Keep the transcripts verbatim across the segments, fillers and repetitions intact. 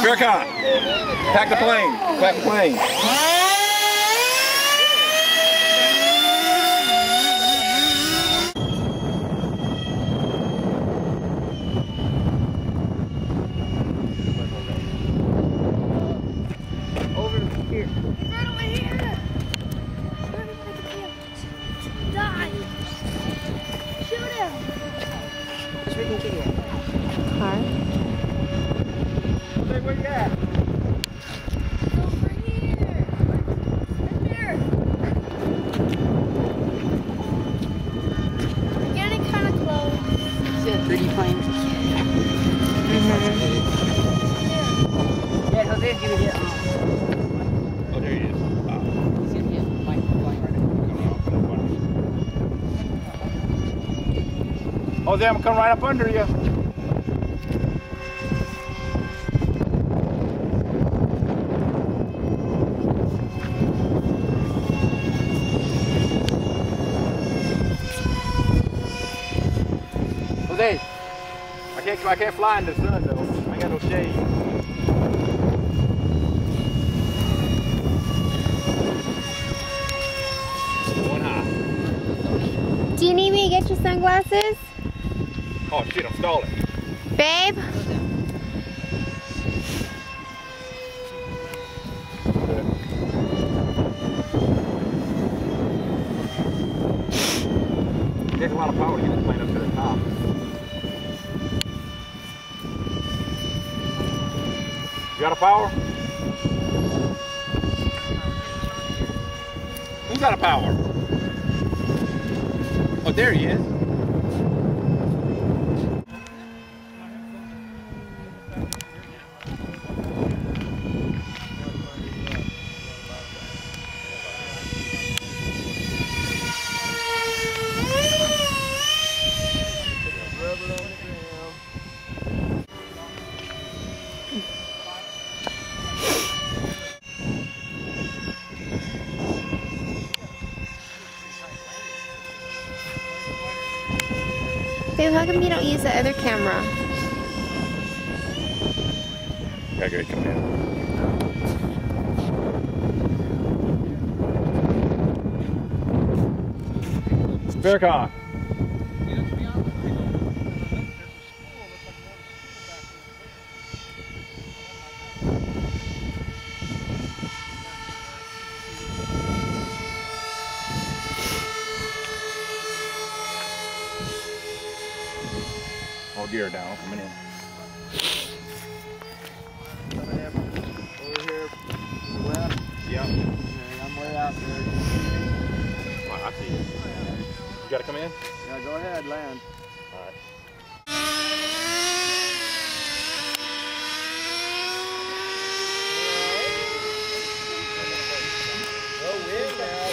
Faircon, pack the plane. Pack the plane. Over here. He's right over here. Shoot him with the camera. Die. Shoot him. Let's freaking kick it. Car. Hey, where you at? Over here. Right there. We're getting kind of close. See that three D plane? Mm-hmm. Yeah, Jose's gonna hit. Oh, there he is. Wow. He's gonna hit. Mike, flying right Jose, I'm gonna come right up under you. Jose, I can't, I can't fly in the sun though. I ain't got no shade. Going high. Do you need me to get your sunglasses? Oh shit, I'm stalling. Babe? It takes a lot of power to get this plane up to the top. You got a power? Who's got a power? Oh, there he is. Babe, how come you don't use the other camera? Got great coming in. Faircon. Oh dear, down coming in. Over here, left. Yep. Okay, I'm way out there. Oh, I see you. You gotta come in? Yeah, go ahead, land. Alright. Go in now.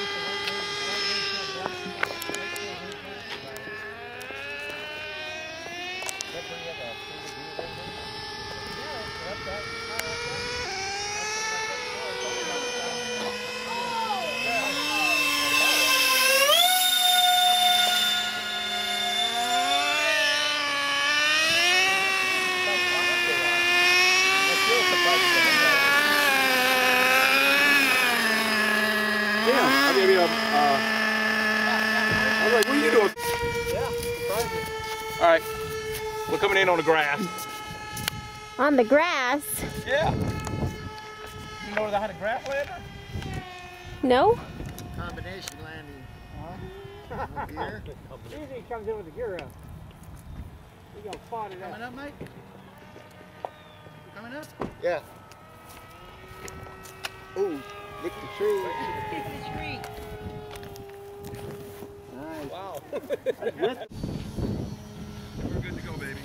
I mean, uh, uh, I was like, what are you doing? Yeah, surprising. All right, we're coming in on the grass. On the grass? Yeah. You know that had a grass lander? No? Combination landing. Huh? Gear. Usually comes in with the gear up. We gonna spot it Coming out. up, Mike? You coming up? Yeah. Ooh, lick the tree. Hit the tree. Nice. Wow. We're good to go, baby.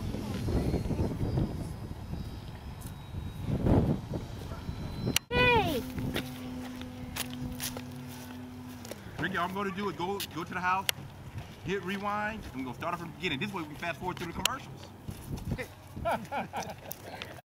Hey! Ricky, all I'm going to do is go go to the house, hit rewind, and we're going to start off from the beginning. This way we can fast forward through the commercials.